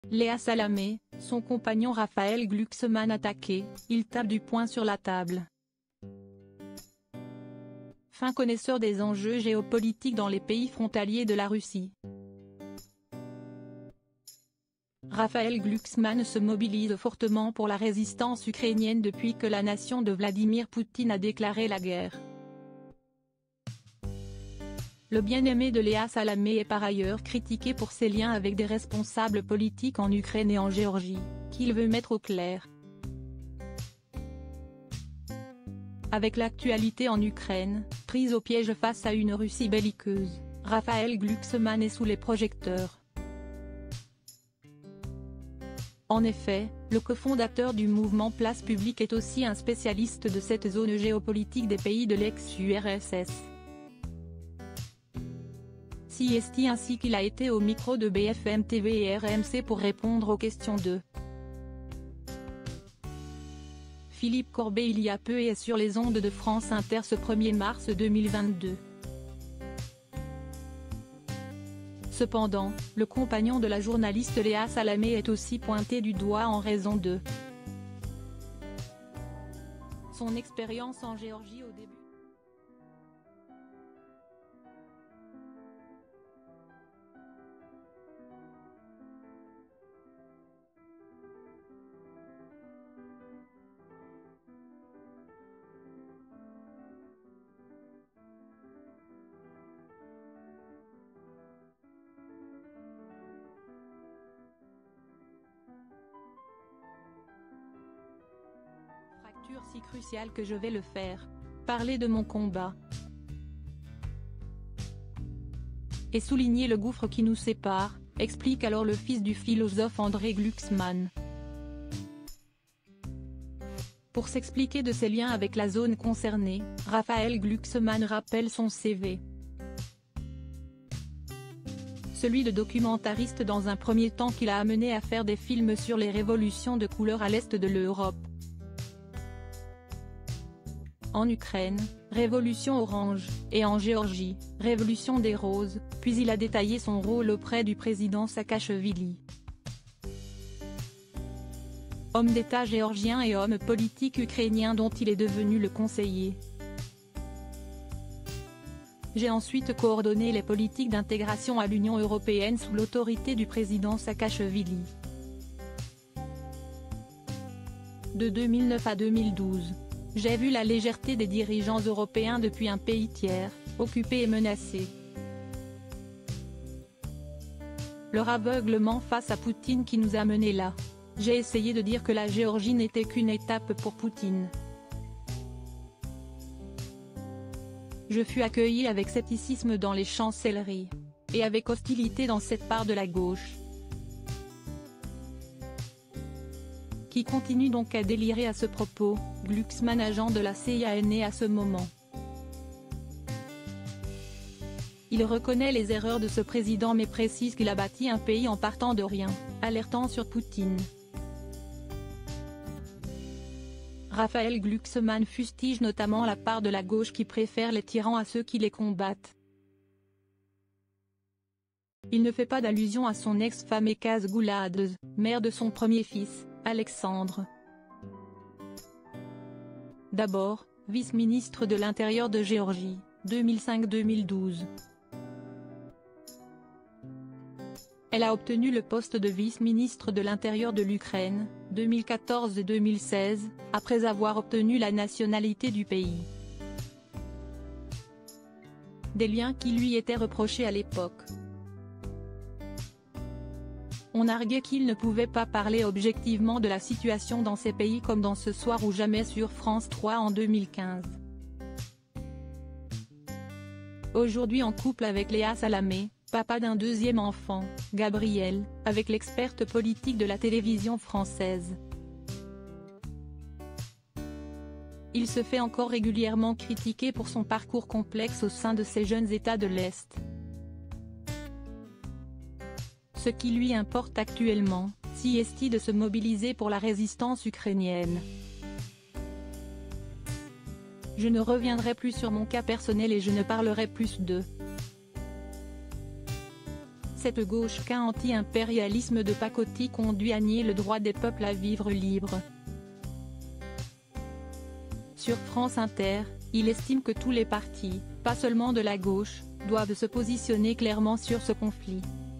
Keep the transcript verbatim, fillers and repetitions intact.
Léa Salamé, son compagnon Raphaël Glucksmann attaqué, il tape du poing sur la table. Fin connaisseur des enjeux géopolitiques dans les pays frontaliers de la Russie. Raphaël Glucksmann se mobilise fortement pour la résistance ukrainienne depuis que la nation de Vladimir Poutine a déclaré la guerre. Le bien-aimé de Léa Salamé est par ailleurs critiqué pour ses liens avec des responsables politiques en Ukraine et en Géorgie, qu'il veut mettre au clair. Avec l'actualité en Ukraine, prise au piège face à une Russie belliqueuse, Raphaël Glucksmann est sous les projecteurs. En effet, le cofondateur du mouvement Place Publique est aussi un spécialiste de cette zone géopolitique des pays de l'ex-U R S S. C S T ainsi qu'il a été au micro de B F M T V et R M C pour répondre aux questions de Philippe Corbet il y a peu et sur les ondes de France Inter ce premier mars deux mille vingt-deux. Cependant, le compagnon de la journaliste Léa Salamé est aussi pointé du doigt en raison de son expérience en Géorgie au début. Fracture si cruciale que je vais le faire. Parler de mon combat. Et souligner le gouffre qui nous sépare, explique alors le fils du philosophe André Glucksmann. Pour s'expliquer de ses liens avec la zone concernée, Raphaël Glucksmann rappelle son C V. Celui de documentariste dans un premier temps qui l'a amené à faire des films sur les révolutions de couleur à l'est de l'Europe. En Ukraine, Révolution orange, et en Géorgie, Révolution des roses, puis il a détaillé son rôle auprès du président Saakachvili. Homme d'État géorgien et homme politique ukrainien dont il est devenu le conseiller. J'ai ensuite coordonné les politiques d'intégration à l'Union européenne sous l'autorité du président Saakachvili. De deux mille neuf à deux mille douze. J'ai vu la légèreté des dirigeants européens depuis un pays tiers, occupé et menacé. Leur aveuglement face à Poutine qui nous a menés là. J'ai essayé de dire que la Géorgie n'était qu'une étape pour Poutine. Je fus accueilli avec scepticisme dans les chancelleries. Et avec hostilité dans cette part de la gauche. Qui continue donc à délirer à ce propos, Glucksmann agent de la C I A est né à ce moment. Il reconnaît les erreurs de ce président mais précise qu'il a bâti un pays en partant de rien, alertant sur Poutine. Raphaël Glucksmann fustige notamment la part de la gauche qui préfère les tyrans à ceux qui les combattent. Il ne fait pas d'allusion à son ex-femme Ekaz Gouladze, mère de son premier fils, Alexandre. D'abord, vice-ministre de l'Intérieur de Géorgie, deux mille cinq à deux mille douze. Elle a obtenu le poste de vice-ministre de l'Intérieur de l'Ukraine, deux mille quatorze et deux mille seize, après avoir obtenu la nationalité du pays. Des liens qui lui étaient reprochés à l'époque. On arguait qu'il ne pouvait pas parler objectivement de la situation dans ces pays comme dans Ce soir ou jamais sur France trois en deux mille quinze. Aujourd'hui en couple avec Léa Salamé, papa d'un deuxième enfant, Gabriel, avec l'experte politique de la télévision française. Il se fait encore régulièrement critiquer pour son parcours complexe au sein de ces jeunes États de l'Est. Ce qui lui importe actuellement, C S T de se mobiliser pour la résistance ukrainienne. Je ne reviendrai plus sur mon cas personnel et je ne parlerai plus de Cette gauche anti-impérialisme de pacotille conduit à nier le droit des peuples à vivre libres. Sur France Inter, il estime que tous les partis, pas seulement de la gauche, doivent se positionner clairement sur ce conflit.